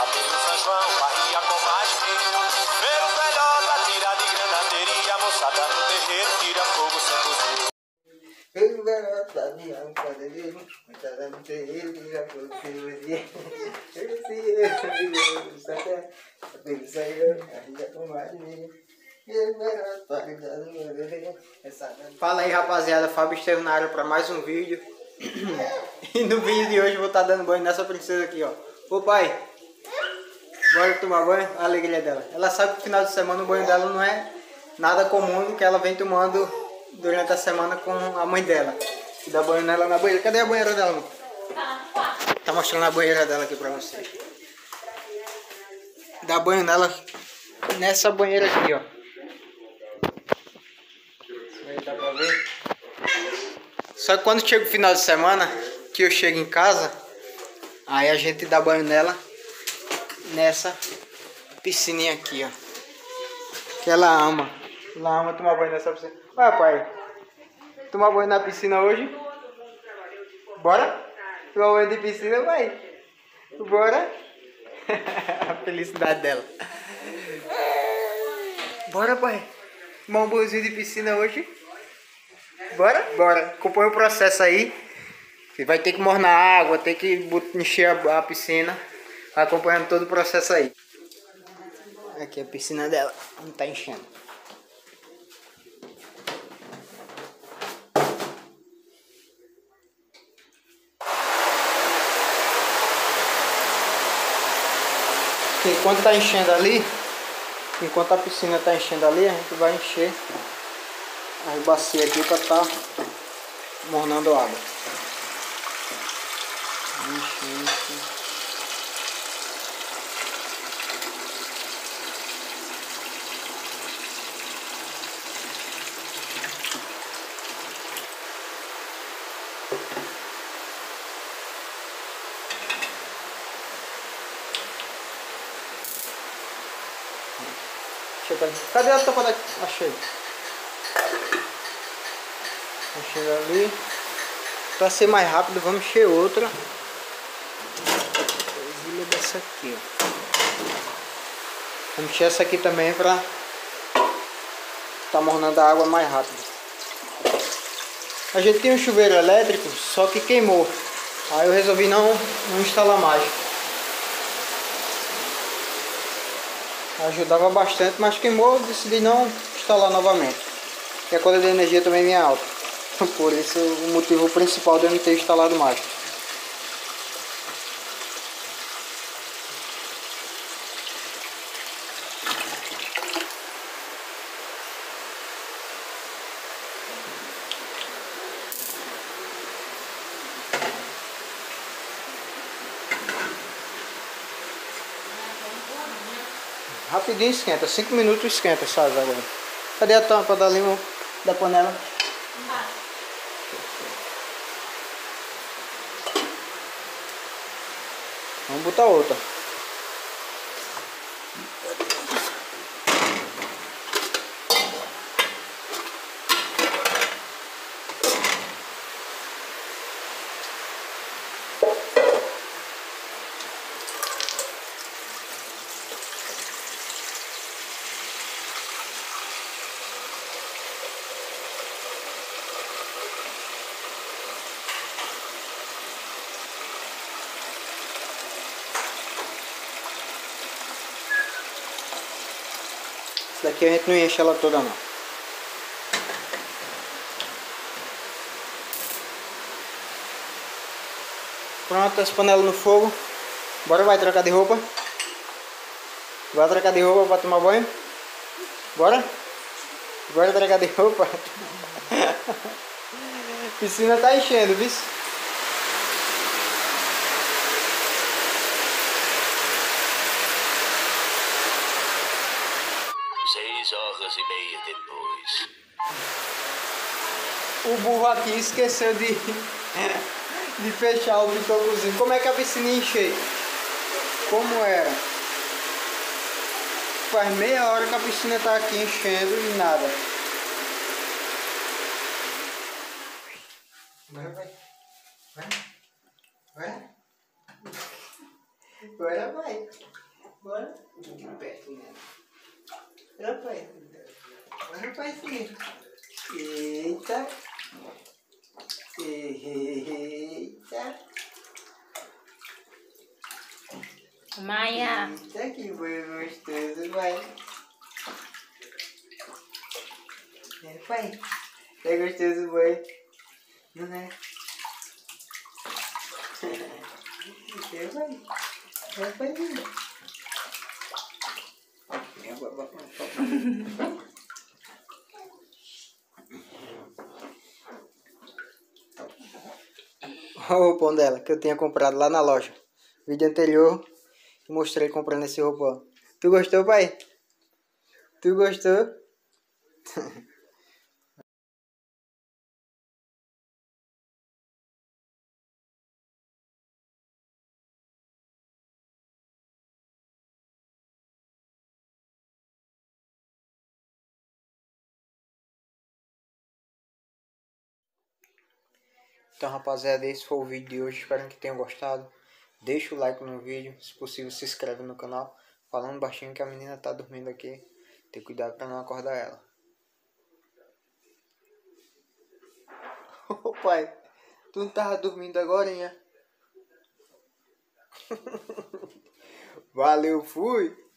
Abriu São João, barria com mais medo. Ver os velhota, tira de granadeirinha, moçada no terreiro, tira fogo sem cozinha. Ver os velhota, tira de granadeirinha, moçada no terreiro, tira fogo sem cozinha. Fala aí, rapaziada, Fábio Estevam na área para mais um vídeo. E no vídeo de hoje eu vou estar dando banho nessa princesa aqui, ó. Ô pai, bora tomar banho? A alegria dela. Ela sabe que no final de semana o banho dela não é nada comum, que ela vem tomando durante a semana com a mãe dela. E dá banho nela na banheira. Cadê a banheira dela, mano? Tá mostrando a banheira dela aqui pra vocês. Dá banho nela nessa banheira aqui, ó. Aí dá pra ver. Só que quando chega o final de semana, que eu chego em casa, aí a gente dá banho nela nessa piscininha aqui, ó. Que ela ama. Ela ama tomar banho nessa piscina. Vai, pai. Tomar banho na piscina hoje? Bora? Tomar banho de piscina, vai. Bora? A felicidade dela. Bora, pai. Tomar um banhozinho de piscina hoje? Bora? Bora. Acompanha o processo aí. Você vai ter que mornar a água, ter que encher a piscina. Vai acompanhando todo o processo aí. Aqui a piscina dela. Não tá enchendo. Enquanto tá enchendo ali, enquanto a piscina tá enchendo ali, a gente vai encher as bacias aqui para tá mornando água. Enche. Cadê a tampa daqui? Achei. Encher ali. Para ser mais rápido, vamos encher outra. Vasilha dessa aqui, ó. Vamos encher essa aqui também para tá mornando a água mais rápido. A gente tem um chuveiro elétrico, só que queimou. Aí eu resolvi não instalar mais. Ajudava bastante, mas queimou, decidi não instalar novamente. E a conta de energia também é alta. Por isso o motivo principal de eu não ter instalado mais. Rapidinho esquenta, 5 minutos esquenta essa água agora. Cadê a tampa da lima da panela? Vamos botar outra. Daqui a gente não enche ela toda não. Pronto, as panelas no fogo. Bora, vai trocar de roupa. Vai trocar de roupa para tomar banho. Bora? Bora trocar de roupa. A piscina tá enchendo, viu? 6h30 depois. O burro aqui esqueceu de fechar o bitocozinho. Como é que a piscina encheu? Como era? Faz meia hora que a piscina tá aqui enchendo e nada. Vai. Bora, pai. Bora. Aqui perto, né? Bora, pai. Bora, paizinho. Eita. Eita. Maia. Eita, que boi gostoso, pai. É, pai. É gostoso, boi. Não é? É, pai. É, paizinho. Olha o roupão dela que eu tinha comprado lá na loja. Vídeo anterior eu mostrei comprando esse roupão. Tu gostou, pai? Tu gostou? Então, rapaziada, esse foi o vídeo de hoje. Espero que tenham gostado. Deixa o like no vídeo. Se possível, se inscreve no canal. Falando baixinho que a menina tá dormindo aqui. Tem cuidado pra não acordar ela. Ô pai, tu não tava dormindo agora, hein? Valeu, fui!